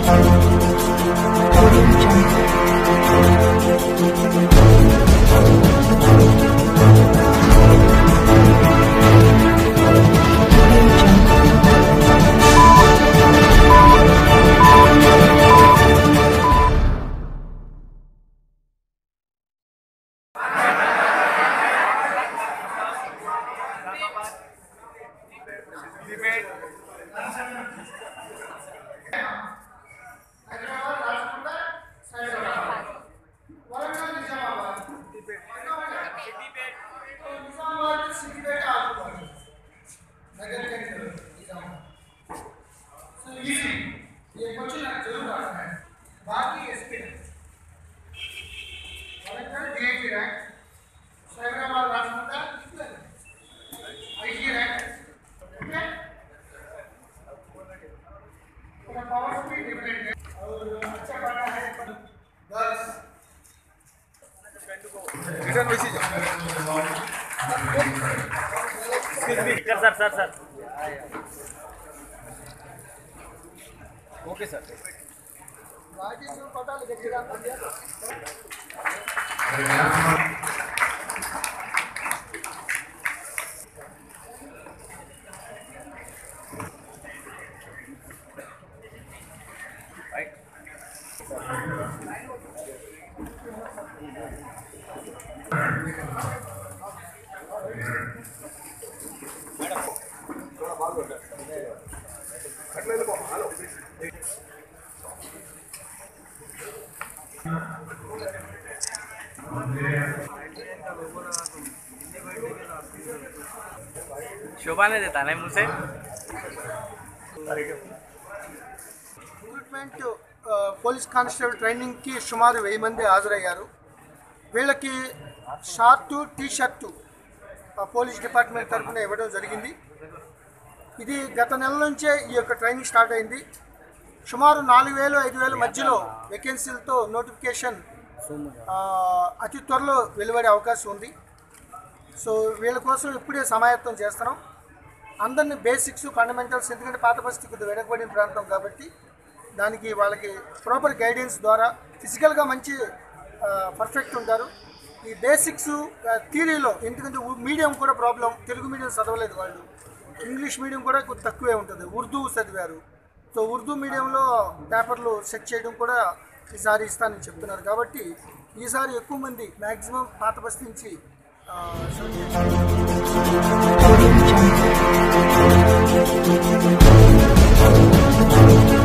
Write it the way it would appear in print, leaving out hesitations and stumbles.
Sir okay sir शोभा नहीं देता नहीं मुझसे रिक्रूटमेंट పోలీస్ కానిస్టేబుల్ ట్రైనింగ్ కి సుమారు 1000 మంది హాజరయ్యారు. వీళ్ళకి short T shirt police department తరఫున ఇవ్వడం జరిగింది. ఇది గత నెల నుంచే ఈ యొక్క ట్రైనింగ్ స్టార్ట్ అయింది. సుమారు 4000-5000 మధ్యలో వేకెన్సీలతో నోటిఫికేషన్ అతి త్వరలో వెలువడే అవకాశం ఉంది. సో వీళ్ళ కోసం ఇప్పుడే సమాయత్తం చేస్తున్నాం. అందరినీ బేసిక్స్ ఫండమెంటల్స్, ఎందుకంటే పాత పరిస్థితి కొద్దిగా వెనకబడిన ప్రాంతం కాబట్టి దానికి వాళ్ళకి ప్రాపర్ గైడెన్స్ ద్వారా ఫిజికల్గా మంచి పర్ఫెక్ట్ ఉంటారు. ఈ బేసిక్స్ థియరీలో, ఎందుకంటే మీడియం కూడా ప్రాబ్లం, తెలుగు మీడియం చదవలేదు వాళ్ళు, ఇంగ్లీష్ మీడియం కూడా కొద్ది తక్కువే ఉంటుంది, ఉర్దూ చదివారు. సో ఉర్దూ మీడియంలో పేపర్లు సెట్ చేయడం కూడా ఈసారి ఇస్తానని చెప్తున్నారు. కాబట్టి ఈసారి ఎక్కువ మంది మ్యాక్సిమం పాత బస్తీ నుంచి Audio Jungle.